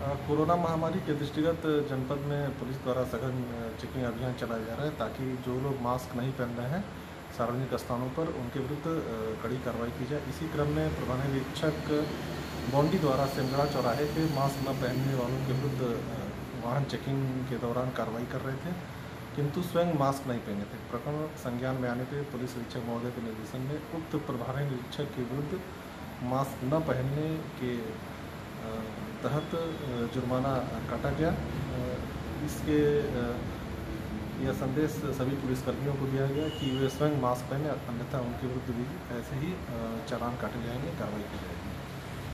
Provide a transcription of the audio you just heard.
Corona महामारी के दृष्टिगत जनपद में पुलिस द्वारा सघन चेकिंग अभियान चलाया जा रहा है ताकि जो लोग मास्क नहीं पहन रहे हैं सार्वजनिक स्थानों पर उनके विरुद्ध कड़ी कार्रवाई की जाए। इसी क्रम में प्रधान निरीक्षक बॉन्डी द्वारा सिमगड़ा चौराहे पे मास्क न पहनने वालों के विरुद्ध वाहन चेकिंग के दौरान कार्रवाई कर रहे थे, किंतु स्वयं मास्क नहीं पहने थे। प्रकरण संज्ञान में आने पर पुलिस अधीक्षक महोदय के निर्देशन में उक्त प्रभारी निरीक्षक के विरुद्ध मास्क न पहनने के तहत जुर्माना काटा गया। इसके यह संदेश सभी पुलिसकर्मियों को दिया गया कि वे स्वयं मास्क पहने, अन्यथा उनके विरुद्ध भी ऐसे ही चालान काटे जाएंगे, कार्रवाई की जाएगी।